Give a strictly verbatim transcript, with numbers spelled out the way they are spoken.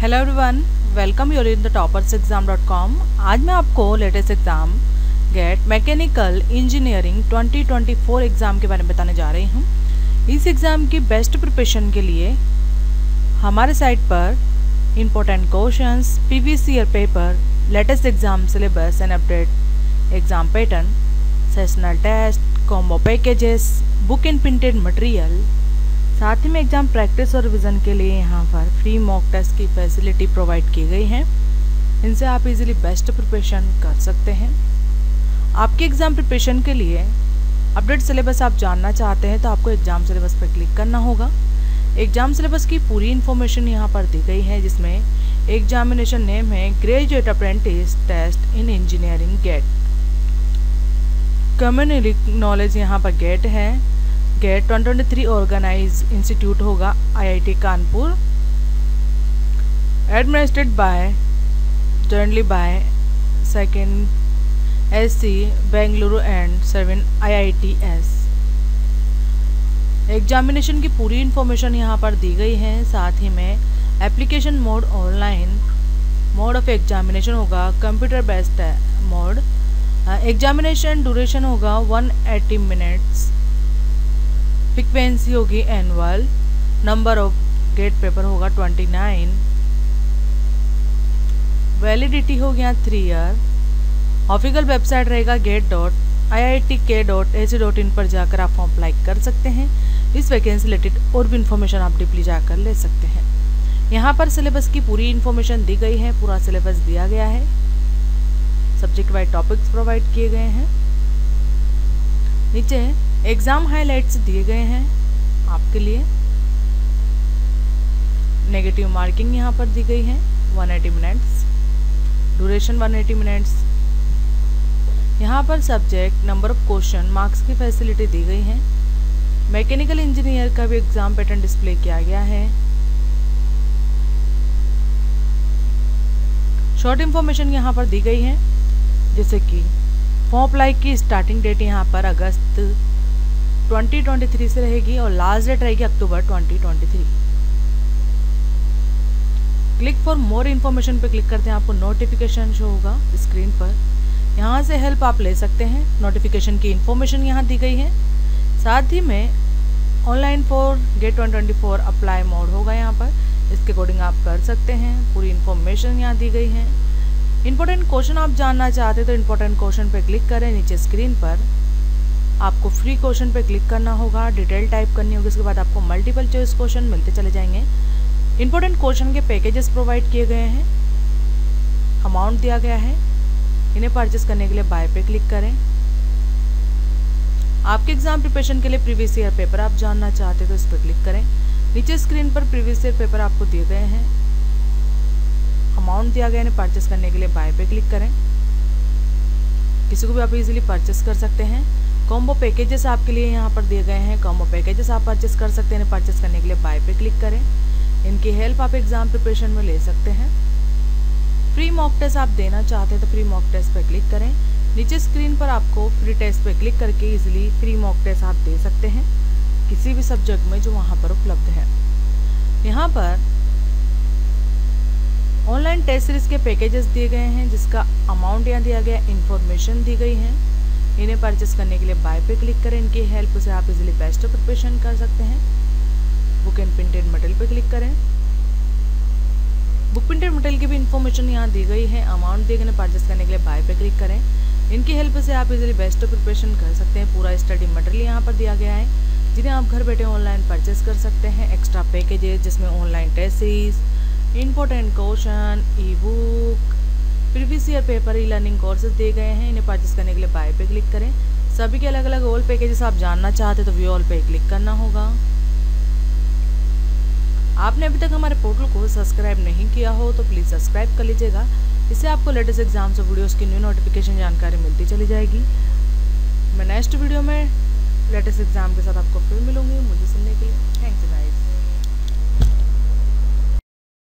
Hello everyone, welcome you're in the toppers exam dot com. आज मैं आपको latest exam GATE mechanical engineering twenty twenty four exam के बारे में बताने जा रही हूँ। इस एग्ज़ाम की बेस्ट प्रिपरेशन के लिए हमारे साइट पर important questions, previous year paper, latest exam syllabus and update exam pattern, sessional test, combo packages, book and printed material, साथ ही में एग्ज़ाम प्रैक्टिस और रिवीजन के लिए यहाँ पर फ्री मॉक टेस्ट की फैसिलिटी प्रोवाइड की गई है। इनसे आप इजीली बेस्ट प्रिपरेशन कर सकते हैं। आपके एग्ज़ाम प्रिपरेशन के लिए अपडेट सिलेबस आप जानना चाहते हैं तो आपको एग्ज़ाम सिलेबस पर क्लिक करना होगा। एग्ज़ाम सिलेबस की पूरी इन्फॉर्मेशन यहाँ पर दी गई है, जिसमें एग्जामिनेशन नेम है graduate apprentice test in engineering GATE. Community knowledge यहाँ पर गेट है। GATE twenty twenty three organise institute होगा IIT Kanpur, administrated by jointly by second SC Bengaluru and seven IITs. Examination की पूरी इन्फॉर्मेशन यहाँ पर दी गई है। साथ ही में application mode online, mode of examination होगा computer based mode, examination duration होगा वन एटी मिनट्स, फ्रीक्वेंसी होगी annual, number of GATE paper होगा ट्वेंटी नाइन, वैलिडिटी हो गया थ्री ईयर। ऑफिशियल वेबसाइट रहेगा GATE dot I I T K dot A C dot in पर जाकर आप form apply कर सकते हैं। इस वैकेंसी रिलेटेड और भी इन्फॉर्मेशन आप डीपली जाकर ले सकते हैं। यहाँ पर सिलेबस की पूरी इन्फॉर्मेशन दी गई है, पूरा सिलेबस दिया गया है, सब्जेक्ट वाइज टॉपिक्स प्रोवाइड किए गए हैं। नीचे एग्जाम हाइलाइट्स दिए गए हैं आपके लिए। नेगेटिव मार्किंग यहाँ पर दी गई है one eighty minutes, duration one eighty minutes. यहाँ पर subject, number of question, marks की फैसिलिटी दी गई है। मैकेनिकल इंजीनियर का भी एग्जाम पैटर्न डिस्प्ले किया गया है। शॉर्ट इंफॉर्मेशन यहाँ पर दी गई है, जैसे कि फॉर्म अप्लाई की स्टार्टिंग डेट यहाँ पर अगस्त ट्वेंटी ट्वेंटी थ्री से रहेगी और लास्ट डेट रहेगी October twenty twenty three. Click for more information पे क्लिक करते हैं, आपको नोटिफिकेशन शो होगा स्क्रीन पर। यहाँ से हेल्प आप ले सकते हैं। नोटिफिकेशन की इन्फॉर्मेशन यहाँ दी गई है। साथ ही में online for GATE twenty twenty four apply mode होगा यहाँ पर, इसके अकॉर्डिंग आप कर सकते हैं। पूरी इन्फॉर्मेशन यहाँ दी गई है। इंपॉर्टेंट क्वेश्चन आप जानना चाहते हैं तो इंपॉर्टेंट क्वेश्चन पे क्लिक करें। नीचे स्क्रीन पर आपको फ्री क्वेश्चन पे क्लिक करना होगा, डिटेल टाइप करनी होगी, उसके बाद आपको मल्टीपल चॉइस क्वेश्चन मिलते चले जाएंगे। इंपॉर्टेंट क्वेश्चन के पैकेजेस प्रोवाइड किए गए हैं, अमाउंट दिया गया है। इन्हें परचेस करने के लिए बाय पे क्लिक करें। आपके एग्जाम प्रिपरेशन के लिए प्रीवियस ईयर पेपर आप जानना चाहते हैं तो इस पर क्लिक करें। नीचे स्क्रीन पर प्रीवियस ईयर पेपर आपको दिए गए हैं, अमाउंट दिया गया है। परचेस करने के लिए बाय पे क्लिक करें। किसी को भी आप इजीली परचेस कर सकते हैं। कॉम्बो पैकेजेस आपके लिए यहाँ पर दिए गए हैं, कॉम्बो पैकेजेस आप परचेस कर सकते हैं। परचेस करने के लिए बाय पे क्लिक करें। इनकी हेल्प आप एग्जाम प्रिपरेशन में ले सकते हैं। फ्री मॉक टेस्ट आप देना चाहते हैं तो फ्री मॉक टेस्ट पर क्लिक करें। नीचे स्क्रीन पर आपको फ्री टेस्ट पे क्लिक करके इजीली फ्री मॉक टेस्ट आप दे सकते हैं किसी भी सब्जेक्ट में जो वहाँ पर उपलब्ध है। यहाँ पर ऑनलाइन टेस्ट सीरीज के पैकेजेस दिए गए हैं, जिसका अमाउंट यहाँ दिया गया, इन्फॉर्मेशन दी गई है। इन्हें परचेस करने के लिए बाय पे क्लिक करें। इनकी हेल्प से आप इजीली बेस्ट प्रिपरेशन कर सकते हैं। बुक एंड प्रिंटेड मटेरियल पे क्लिक करें। बुक प्रिंटेड मटेरियल की भी इन्फॉर्मेशन यहाँ दी गई है, अमाउंट दिए गए। परचेस करने के लिए बाय पे क्लिक करें। इनकी हेल्प से आप इजीली बेस्ट प्रिपरेशन कर सकते हैं। पूरा स्टडी मटेरियल यहाँ पर दिया गया है, जिन्हें आप घर बैठे ऑनलाइन परचेस कर सकते हैं। एक्स्ट्रा पैकेजेस जिसमें online test series, important question, e book, previous year paper, e learning courses दिए गए हैं। इन्हें परचेस करने के लिए बाय पे क्लिक करें। सभी के अलग अलग ऑल पैकेजेस आप जानना चाहते हैं तो व्यू ऑल पे क्लिक करना होगा। आपने अभी तक हमारे पोर्टल को सब्सक्राइब नहीं किया हो तो प्लीज़ सब्सक्राइब कर लीजिएगा। इससे आपको लेटेस्ट एग्जाम्स और वीडियोज़ की न्यू नोटिफिकेशन जानकारी मिलती चली जाएगी। मैं नेक्स्ट वीडियो में लेटेस्ट एग्जाम के साथ आपको फिर मिलूंगी। मुझे सुनने के लिए थैंक्स गाइस।